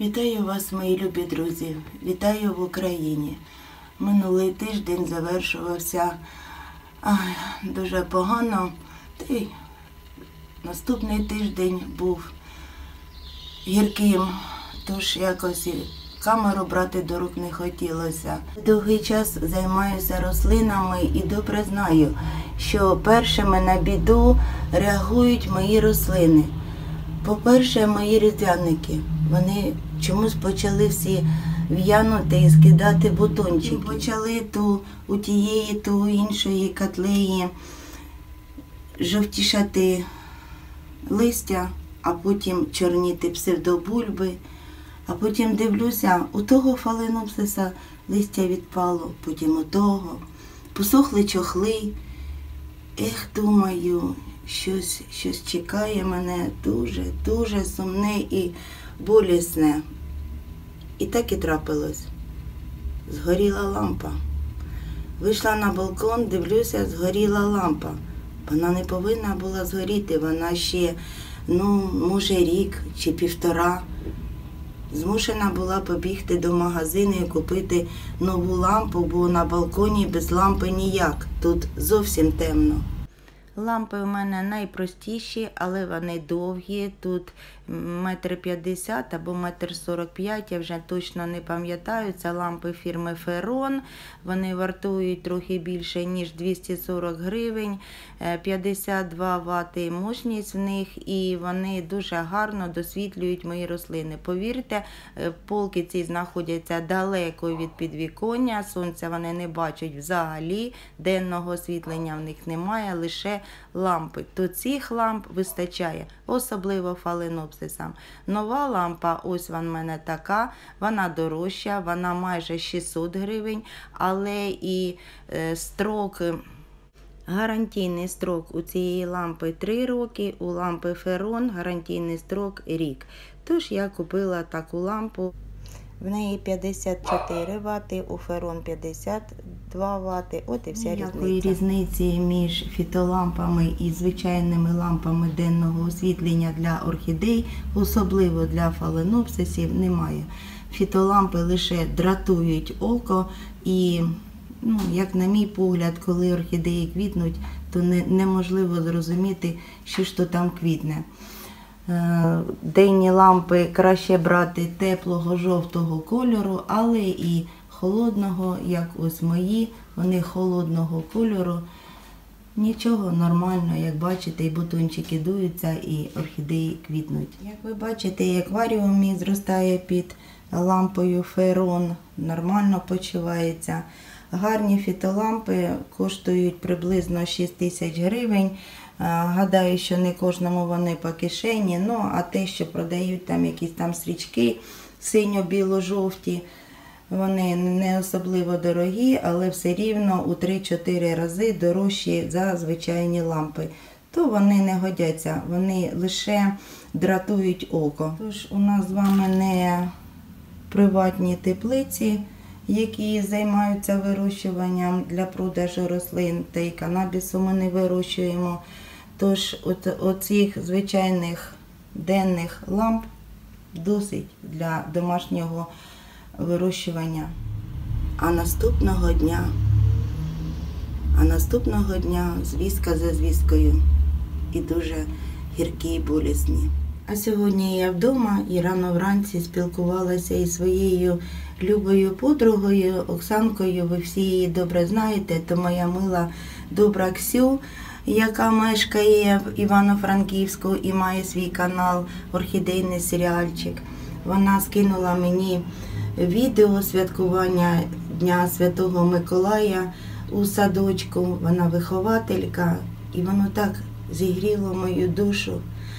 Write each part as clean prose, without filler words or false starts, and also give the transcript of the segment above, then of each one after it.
Вітаю вас, мої любі друзі! Вітаю в Україні! Минулий тиждень завершувався дуже погано, та й наступний тиждень був гірким, тож якось і камеру брати до рук не хотілося. Довгий час займаюся рослинами і добре знаю, що першими на біду реагують мої рослини. По-перше, мої різдвяники. Вони чомусь почали всі в'янути і скидати бутончики. Почали то у тієї, то у іншої котлеї жовтішати листя, а потім чорніти псевдобульби. А потім дивлюся, у того фаленопсиса листя відпало, потім у того. Посохли чохли. Думаю, щось чекає мене дуже сумне і болісне. І так і трапилось. Згоріла лампа. Вийшла на балкон, дивлюся, згоріла лампа. Вона не повинна була згоріти, вона ще, може, рік чи півтора. Змушена була побігти до магазину і купити нову лампу, бо на балконі без лампи ніяк. Тут зовсім темно. Лампи у мене найпростіші, але вони довгі. Тут 1,50 м або 1,45 м, я вже точно не пам'ятаю. Це лампи фірми Ферон. Вони вартують трохи більше, ніж 240 гривень. 52 Вт мощність в них, і вони дуже гарно досвітлюють мої рослини. Повірте, полки ці знаходяться далеко від підвіконня, сонця вони не бачать взагалі, денного освітлення в них немає, лише лампи. То цих ламп вистачає, особливо фаленопсисам. Нова лампа, ось вона в мене така, вона дорожча, вона майже 600 гривень, але і гарантійний строк у цієї лампи 3 роки, у лампи Ферон гарантійний строк рік. Тож я купила таку лампу. В неї 54 Вт, у Ферон 52 Вт. От і вся різниця. Ніякої різниці між фітолампами і звичайними лампами денного освітлення для орхідей, особливо для фаленопсисів, немає. Фітолампи лише дратують око і, як на мій погляд, коли орхідеї квітнуть, то неможливо зрозуміти, що ж то там квітне. Денні лампи краще брати теплого жовтого кольору, але і холодного, як ось мої, вони холодного кольору. Нічого, нормально, як бачите, і бутончики дуються, і орхідеї квітнуть. Як ви бачите, акваріум мій зростає під лампою Ферон, нормально почувається. Гарні фітолампи коштують приблизно 6 тисяч гривень. Гадаю, що не кожному вони по кишені, а те, що продають там якісь там стрічки синьо-біло-жовті, вони не особливо дорогі, але все рівно у 3-4 рази дорожчі за звичайні лампи. То вони не годяться, вони лише дратують око. Тож у нас з вами не приватні теплиці, які займаються вирощуванням для продажу рослин, та й канабісу ми не вирощуємо. Тож оцих звичайних денних ламп досить для домашнього вирощування. А наступного дня звістка за звісткою і дуже гіркі і болісні. А сьогодні я вдома і рано вранці спілкувалася із своєю любою подругою Оксанкою. Ви всі її добре знаєте, то моя мила добра Ксю, яка мешкає в Івано-Франківську і має свій канал «Орхідейний серіальчик». Вона скинула мені відео святкування Дня Святого Миколая у садочку. Вона вихователька, і воно так зігріло мою душу.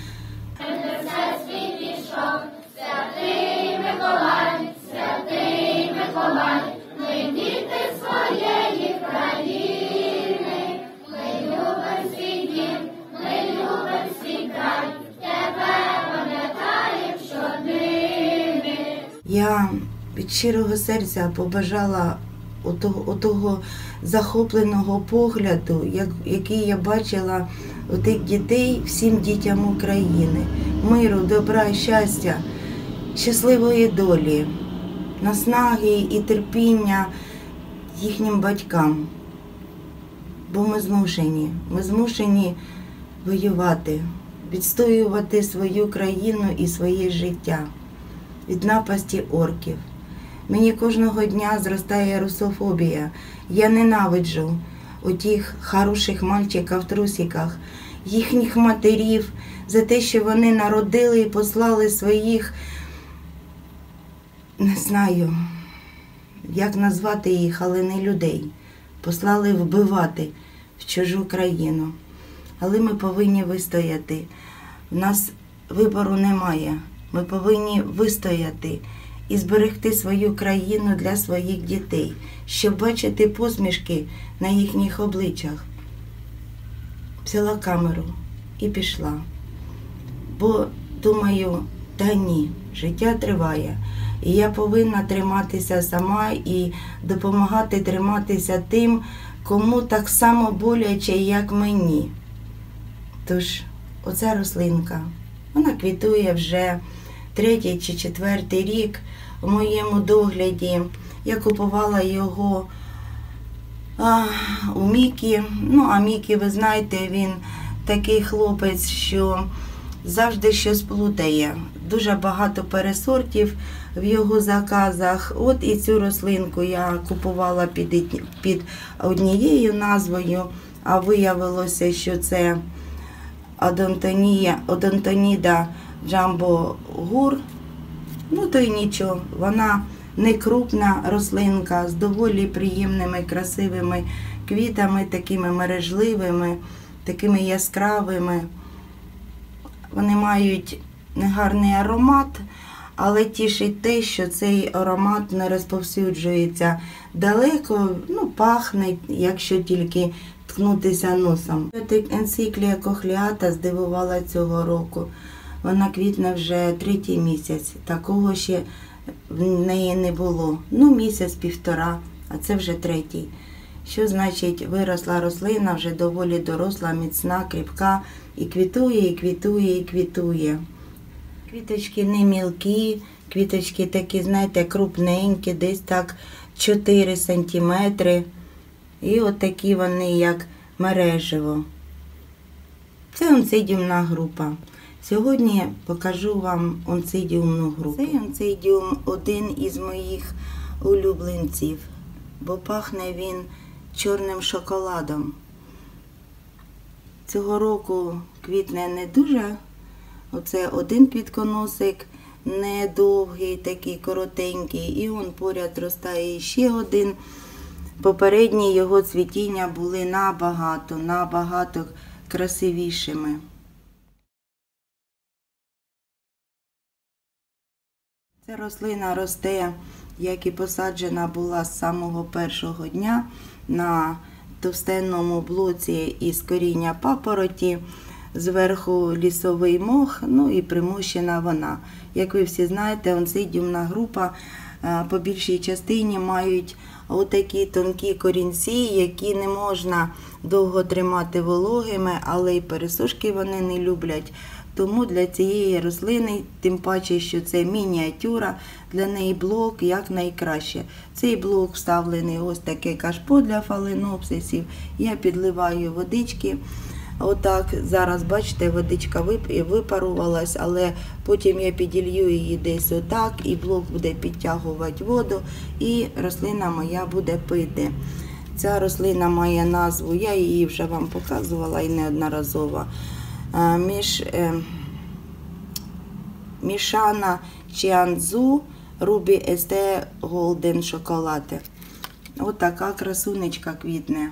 Ми діти своєї країни, ми любим свій дім, ми любим свій край, тебе пам'ятаєм щоднини. Я від щирого серця побажала отого захопленого погляду, який я бачила у тих дітей, всім дітям України. Миру, добра, щастя. щасливої долі, наснаги і терпіння їхнім батькам. Бо ми змушені воювати, відстоювати свою країну і своє життя від напасті орків. Мені кожного дня зростає русофобія. Я ненавиджу отих хороших мальчиків в трусиках, їхніх матерів за те, що вони народили і послали своїх, не знаю, як назвати їх, але не людей. Послали вбивати в чужу країну. Але ми повинні вистояти. У нас вибору немає. Ми повинні вистояти і зберегти свою країну для своїх дітей, щоб бачити посмішки на їхніх обличчях. Взяла камеру і пішла. Бо думаю, та ні, життя триває. І я повинна триматися сама і допомагати триматися тим, кому так само боляче, як мені. Тож, оця рослинка, вона квітує вже 3-й чи 4-й рік у моєму догляді. Я купувала його у Мікі. А Мікі, ви знаєте, він такий хлопець, що завжди щось плутає. Дуже багато пересортів в його заказах. От і цю рослинку я купувала під однією назвою, а виявилося, що це Одонтоніда джамбо-гур. То й нічого, вона не крупна рослинка з доволі приємними, красивими квітами, такими мережливими, такими яскравими. Вони мають негарний аромат, але тішить те, що цей аромат не розповсюджується далеко, пахне, якщо тільки ткнутися носом. Енциклія кохлеата здивувала цього року. Вона квітне вже 3-й місяць. Такого ще в неї не було. Місяць-півтора, а це вже 3-й. Що значить виросла рослина, вже доволі доросла, міцна, кріпка, і квітує, і квітує, і квітує. Квіточки не мілкі, квіточки такі, знаєте, крупненькі, десь так 4 сантиметри. І от такі вони, як мережево. Це онцидіумна група. Сьогодні покажу вам онцидіумну групу. Цей онцидіум один із моїх улюбленців, бо пахне він чорним шоколадом. Цього року квітне не дуже. Оце один підконосик, недовгий, такий коротенький, і он поряд ростає ще один. Попередні його цвітіння були набагато красивішими. Ця рослина росте, як і посаджена була з самого першого дня, на товстенному блоці із коріння папороті, зверху лісовий мох, і примощена вона. Як ви всі знаєте, онцидіумна група по більшій частині мають отакі тонкі корінці, які не можна довго тримати вологими, але й пересушки вони не люблять. Тому для цієї рослини, тим паче, що це мініатюра, для неї блок якнайкраще. Цей блок вставлений ось таке кашпо для фаленопсисів. Я підливаю водички. Отак, зараз, бачите, водичка випарувалась, але потім я піділью її десь отак, і блок буде підтягувати воду, і рослина моя буде пити. Ця рослина має назву, я її вже вам показувала і неодноразово. Мішана Чіанзу Рубі Есте Голден Шоколате. Ось така красунечка квітне.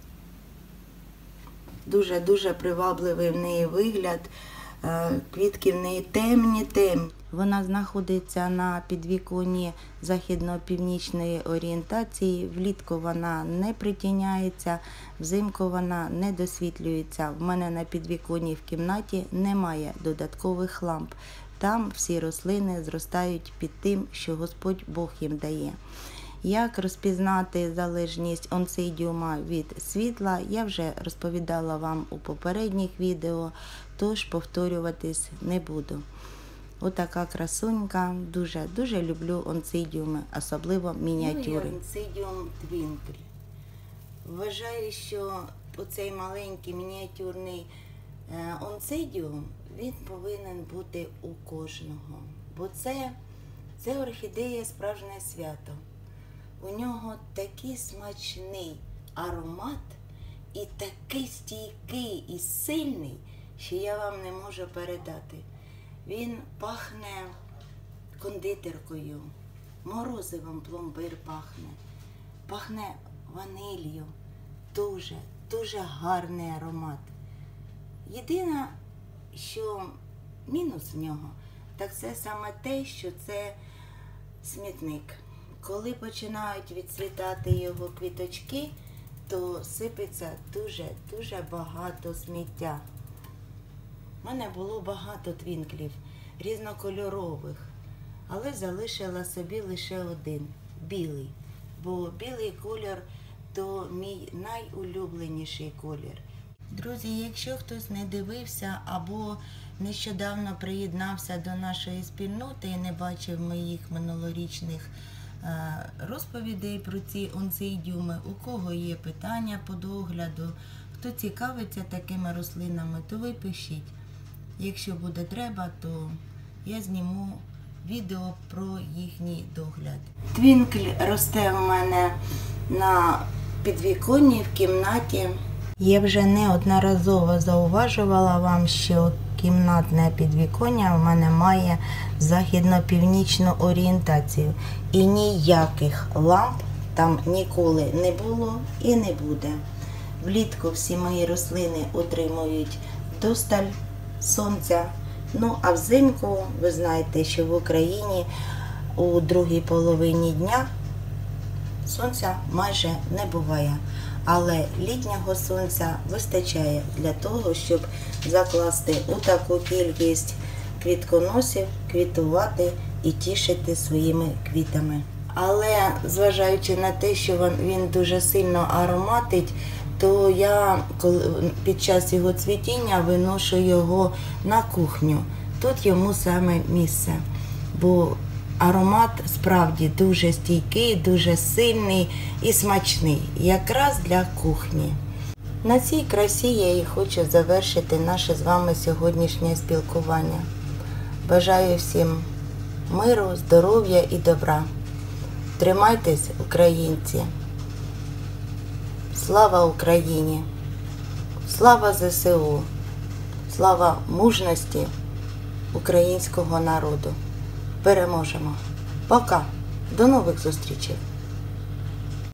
Дуже-дуже привабливий в неї вигляд. Квітки в неї темні. Вона знаходиться на підвіконні західно-північної орієнтації. Влітку вона не притіняється, взимку вона не досвітлюється. В мене на підвіконні в кімнаті немає додаткових ламп. Там всі рослини зростають під тим, що Господь Бог їм дає. Як розпізнати залежність онцидіума від світла, я вже розповідала вам у попередніх відео, тож повторюватись не буду. Отака красунька. Дуже люблю онцидіуми, особливо мініатюри. Онцидіум твінкль. Вважаю, що оцей маленький мініатюрний онцидіум, він повинен бути у кожного. Бо це орхідея справжнє свято. У нього такий смачний аромат і такий стійкий і сильний, що я вам не можу передати. Він пахне кондитеркою, морозивом пломбир пахне ванилью. Дуже гарний аромат. Єдине, що мінус в нього, так це саме те, що це смітник. Коли починають відцвітати його квіточки, то сипеться дуже багато сміття. У мене було багато твінклів, різнокольорових, але залишила собі лише один – білий. Бо білий колір – то мій найулюбленіший колір. Друзі, якщо хтось не дивився або нещодавно приєднався до нашої спільноти і не бачив моїх минулорічних розповідей про ці онцидіуми, у кого є питання по догляду, хто цікавиться такими рослинами, то ви пишіть. Якщо буде треба, то я зніму відео про їхній догляд. Твінкль росте в мене на підвіконні в кімнаті. Я вже неодноразово зауважувала вам, що кімнатне підвіконня в мене має західно-північну орієнтацію. І ніяких ламп там ніколи не було і не буде. Влітку всі мої рослини отримують досталь сонця. Ну, а взимку, ви знаєте, що в Україні у другій половині дня сонця майже не буває. Але літнього сонця вистачає для того, щоб закласти у таку кількість квітконосів, квітувати і тішити своїми квітами. Але зважаючи на те, що він дуже сильно ароматить, то я під час його цвітіння виношу його на кухню. Тут йому саме місце, бо аромат справді дуже стійкий, дуже сильний і смачний, якраз для кухні. На цій красі я і хочу завершити наше з вами сьогоднішнє спілкування. Бажаю всім миру, здоров'я і добра. Тримайтесь, українці! Слава Україні! Слава ЗСУ! Слава мужності українського народу! Переможемо! Пока! До нових зустрічей!